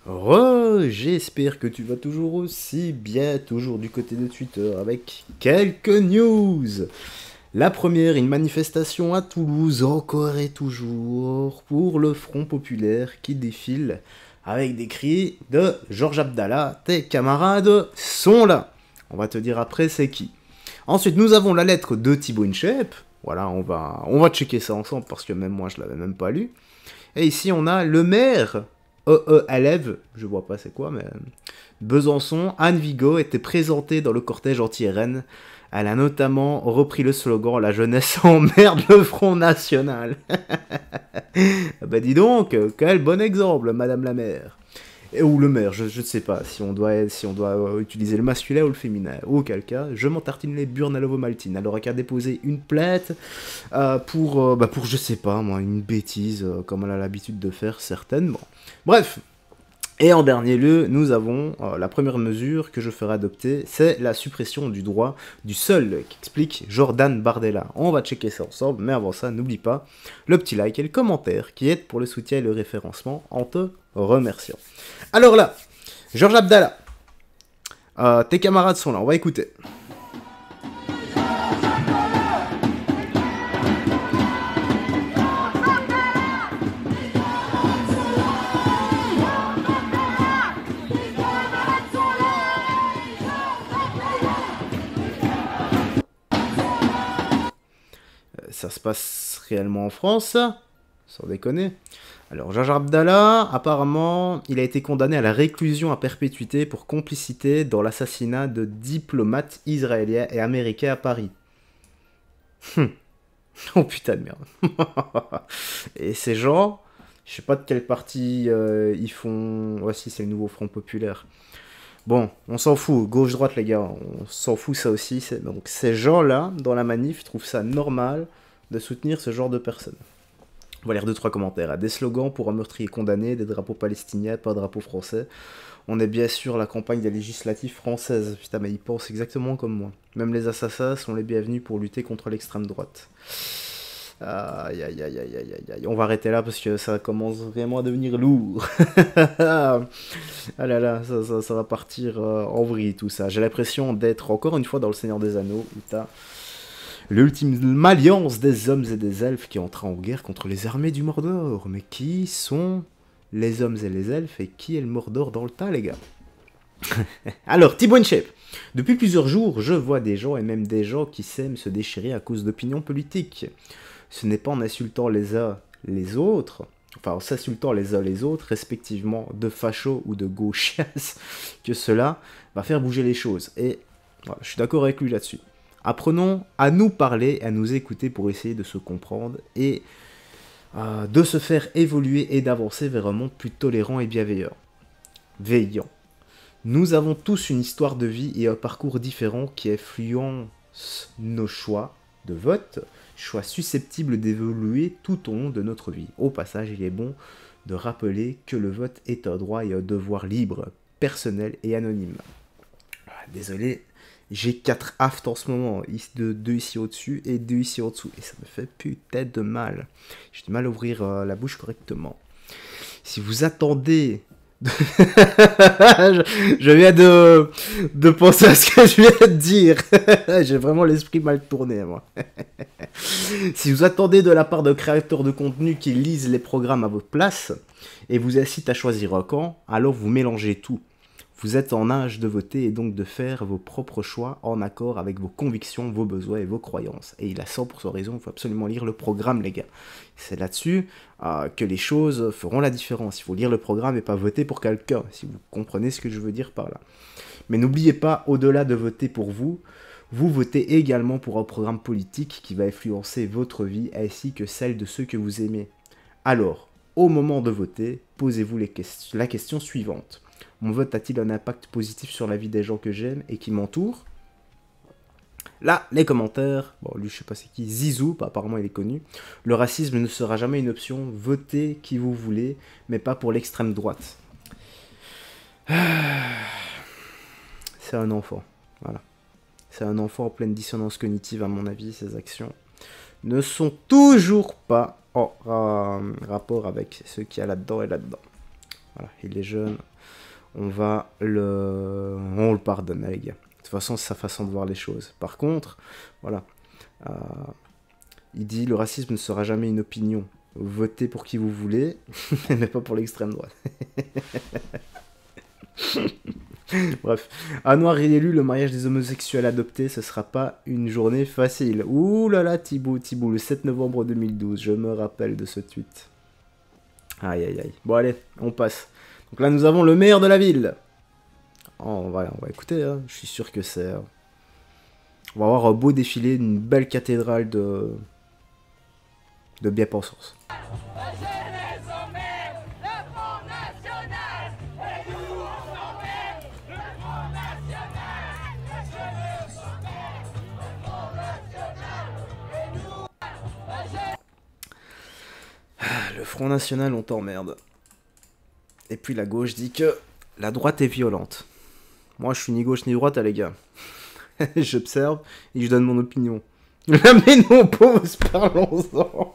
J'espère que tu vas toujours aussi bien, toujours du côté de Twitter, avec quelques news. La première, une manifestation à Toulouse, encore et toujours, pour le Front Populaire qui défile avec des cris de Georges Abdallah, tes camarades sont là. On va te dire après c'est qui. Ensuite, nous avons la lettre de Thibaut InShape. Voilà, on va checker ça ensemble parce que même moi je l'avais même pas lu. Et ici, on a le maire, élève, je vois pas c'est quoi, mais Besançon, Anne Vigo, était présentée dans le cortège anti-RN. Elle a notamment repris le slogan «La jeunesse emmerde le Front National». Bah dis donc, quel bon exemple, Madame la maire. Ou le maire, je ne sais pas si on doit utiliser le masculin ou le féminin. Auquel cas, je m'en tartine les burnes à l'ovomaltine. Elle aura qu'à déposer une plainte pour, je sais pas, moi, une bêtise, comme elle a l'habitude de faire certainement. Bref. Et en dernier lieu, nous avons la première mesure que je ferai adopter, c'est la suppression du droit du seul qu'explique Jordan Bardella. On va checker ça ensemble, mais avant ça, n'oublie pas le petit like et le commentaire qui aident pour le soutien et le référencement en te remerciant. Alors là, Georges Abdallah, tes camarades sont là, on va écouter. Ça se passe réellement en France, ça sans déconner. Alors, Georges Abdallah, apparemment, il a été condamné à la réclusion à perpétuité pour complicité dans l'assassinat de diplomates israéliens et américains à Paris. Oh putain de merde. Et ces gens, je sais pas de quelle partie ils font... Voici, c'est le nouveau Front Populaire. Bon, on s'en fout, gauche-droite les gars, on s'en fout ça aussi. Donc ces gens-là, dans la manif, trouvent ça normal de soutenir ce genre de personnes. On va lire 2-3 commentaires. Des slogans pour un meurtrier condamné, des drapeaux palestiniens, pas de drapeaux français. On est bien sûr la campagne des législatives françaises. Putain, mais ils pensent exactement comme moi. Même les assassins sont les bienvenus pour lutter contre l'extrême droite. Aïe aïe aïe aïe aïe aïe aïe. On va arrêter là parce que ça commence vraiment à devenir lourd. Ah là là, ça va partir en vrille tout ça. J'ai l'impression d'être encore une fois dans le Seigneur des Anneaux où t'as l'ultime alliance des hommes et des elfes qui entrent en guerre contre les armées du Mordor. Mais qui sont les hommes et les elfes et qui est le Mordor dans le tas, les gars? Alors, Thibaut InShape. Depuis plusieurs jours, je vois des gens et même des gens qui s'aiment se déchirer à cause d'opinions politiques. Ce n'est pas en insultant les uns les autres, enfin en s'insultant les uns les autres, respectivement de fachos ou de gauchias, que cela va faire bouger les choses. Et voilà, je suis d'accord avec lui là-dessus. Apprenons à nous parler, à nous écouter pour essayer de se comprendre et de se faire évoluer et d'avancer vers un monde plus tolérant et bienveillant. Veillant. Nous avons tous une histoire de vie et un parcours différent qui influencent nos choix de vote, choix susceptibles d'évoluer tout au long de notre vie. Au passage, il est bon de rappeler que le vote est un droit et un devoir libre, personnel et anonyme. Désolé, j'ai 4 aftes en ce moment, 2 ici au-dessus et 2 ici au-dessous, et ça me fait putain de mal. J'ai du mal à ouvrir la bouche correctement. Si vous attendez... je viens de penser à ce que je viens de dire. J'ai vraiment l'esprit mal tourné, moi. Si vous attendez de la part de créateurs de contenu qui lisent les programmes à votre place et vous incitent à choisir un camp, alors vous mélangez tout. Vous êtes en âge de voter et donc de faire vos propres choix en accord avec vos convictions, vos besoins et vos croyances. Et il a 100% raison, il faut absolument lire le programme, les gars. C'est là-dessus que les choses feront la différence. Il faut lire le programme et pas voter pour quelqu'un, si vous comprenez ce que je veux dire par là. Mais n'oubliez pas, au-delà de voter pour vous, vous votez également pour un programme politique qui va influencer votre vie ainsi que celle de ceux que vous aimez. Alors, au moment de voter, posez-vous la question suivante. Mon vote a-t-il un impact positif sur la vie des gens que j'aime et qui m'entourent? Là, les commentaires. Bon, lui, je sais pas c'est qui. Zizou, apparemment, il est connu. Le racisme ne sera jamais une option. Votez qui vous voulez, mais pas pour l'extrême droite. C'est un enfant. Voilà. C'est un enfant en pleine dissonance cognitive, à mon avis. Ses actions ne sont toujours pas en rapport avec ce qu'il y a là-dedans et là-dedans. Voilà, il est jeune. On le pardonne, les gars. De toute façon, c'est sa façon de voir les choses. Par contre, voilà. Euh, il dit, le racisme ne sera jamais une opinion. Votez pour qui vous voulez, mais pas pour l'extrême droite. Bref, à Noir et élu, le mariage des homosexuels adoptés, ce sera pas une journée facile. Ouh là là, Thibaut, le 7 novembre 2012, je me rappelle de ce tweet. Aïe aïe aïe. Bon allez, on passe. Donc là, nous avons le maire de la ville. Oh, on va écouter, hein. Je suis sûr que c'est... On va avoir un beau défilé, une belle cathédrale de bien-pensance. Le Front National, on t'emmerde. Et puis la gauche dit que la droite est violente. Moi, je suis ni gauche ni droite, les gars. J'observe et je donne mon opinion. Mais non, pause, parlons-en.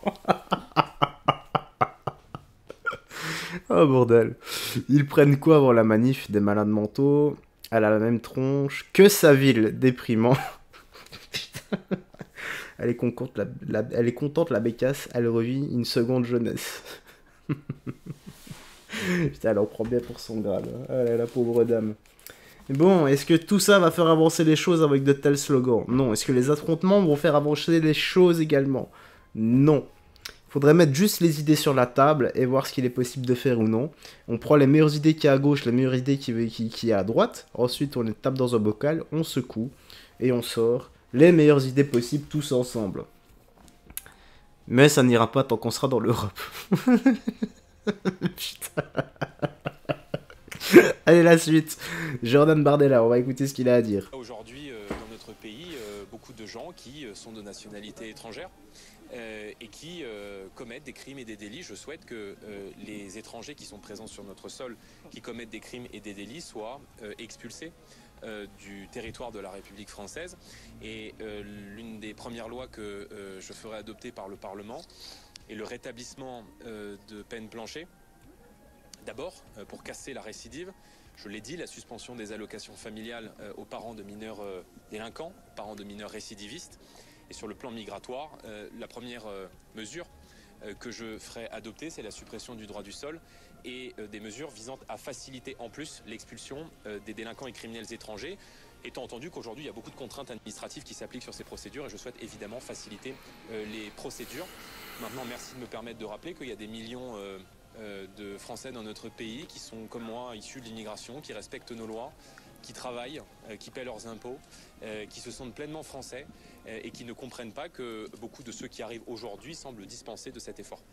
Oh bordel. Ils prennent quoi avant la manif? Des malades mentaux. Elle a la même tronche que sa ville, déprimant. Elle est contente, elle est contente, la bécasse, elle revit une seconde jeunesse. Putain, elle en prend bien pour son grade. Oh là, la pauvre dame. Bon, est-ce que tout ça va faire avancer les choses avec de tels slogans? Non. Est-ce que les affrontements vont faire avancer les choses également? Non. Il faudrait mettre juste les idées sur la table et voir ce qu'il est possible de faire ou non. On prend les meilleures idées qu'il y a à gauche, les meilleures idées qu'il y a à droite. Ensuite, on les tape dans un bocal, on secoue et on sort les meilleures idées possibles tous ensemble. Mais ça n'ira pas tant qu'on sera dans l'Europe. Putain. Allez, la suite. Jordan Bardella, on va écouter ce qu'il a à dire. Aujourd'hui, dans notre pays, beaucoup de gens qui sont de nationalité étrangère et qui commettent des crimes et des délits. Je souhaite que les étrangers qui sont présents sur notre sol, qui commettent des crimes et des délits, soient expulsés du territoire de la République française. Et l'une des premières lois que je ferai adopter par le Parlement est le rétablissement de peine planchée. D'abord, pour casser la récidive, je l'ai dit, la suspension des allocations familiales aux parents de mineurs délinquants, parents de mineurs récidivistes. Et sur le plan migratoire, la première mesure que je ferai adopter, c'est la suppression du droit du sol et des mesures visant à faciliter en plus l'expulsion des délinquants et criminels étrangers, étant entendu qu'aujourd'hui il y a beaucoup de contraintes administratives qui s'appliquent sur ces procédures et je souhaite évidemment faciliter les procédures. Maintenant, merci de me permettre de rappeler qu'il y a des millions de Français dans notre pays qui sont comme moi issus de l'immigration, qui respectent nos lois, qui travaillent, qui paient leurs impôts, qui se sentent pleinement français et qui ne comprennent pas que beaucoup de ceux qui arrivent aujourd'hui semblent dispensés de cet effort.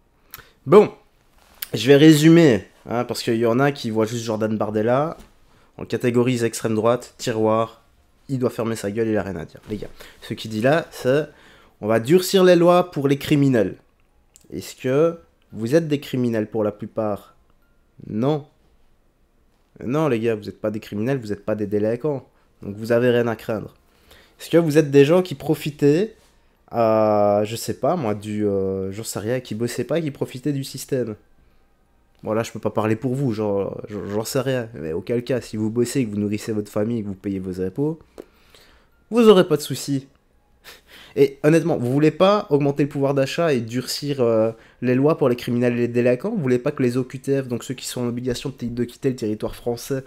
Bon, je vais résumer, hein, parce qu'il y en a qui voient juste Jordan Bardella, on le catégorise extrême droite, tiroir, il doit fermer sa gueule, il a rien à dire. Les gars, ce qu'il dit là, c'est on va durcir les lois pour les criminels. Est-ce que vous êtes des criminels pour la plupart? Non. Non, les gars, vous n'êtes pas des criminels, vous n'êtes pas des délinquants. Donc vous avez rien à craindre. Est-ce que vous êtes des gens qui profitaient, je sais pas, moi, j'en sais rien, qui bossaient pas, qui profitaient du système? Bon, là, je peux pas parler pour vous, j'en sais rien. Mais auquel cas, si vous bossez, que vous nourrissez votre famille, que vous payez vos impôts, vous aurez pas de soucis. Et honnêtement, vous voulez pas augmenter le pouvoir d'achat et durcir les lois pour les criminels et les délinquants? Vous voulez pas que les OQTF, donc ceux qui sont en obligation de quitter le territoire français,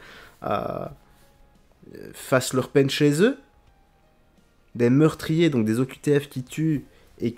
fassent leur peine chez eux? Des meurtriers, donc des OQTF qui tuent et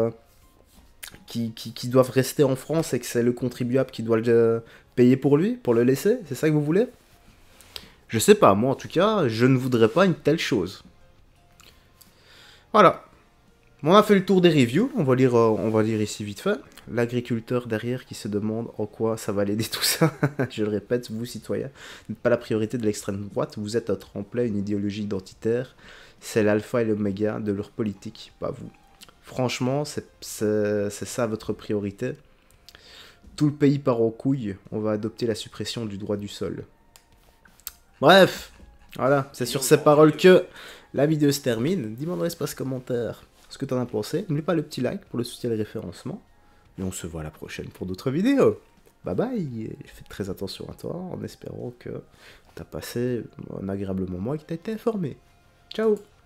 qui doivent rester en France et que c'est le contribuable qui doit le payer pour lui, pour le laisser? C'est ça que vous voulez? Je sais pas, moi en tout cas, je ne voudrais pas une telle chose. Voilà. On a fait le tour des reviews, on va lire ici vite fait. L'agriculteur derrière qui se demande en quoi ça va l'aider tout ça. Je le répète, vous citoyens, n'êtes pas la priorité de l'extrême droite, vous êtes un tremplin, une idéologie identitaire. C'est l'alpha et l'oméga de leur politique, pas vous. Franchement, c'est ça votre priorité. Tout le pays part en couille, on va adopter la suppression du droit du sol. Bref, voilà, c'est sur ces paroles que la vidéo se termine. Dis-moi dans l'espace commentaire ce que t'en as pensé. N'oublie pas le petit like pour le soutien et le référencement. Et on se voit à la prochaine pour d'autres vidéos. bye bye, et fais très attention à toi, en espérant que t'as passé un agréable moment et que t'as été informé. Ciao!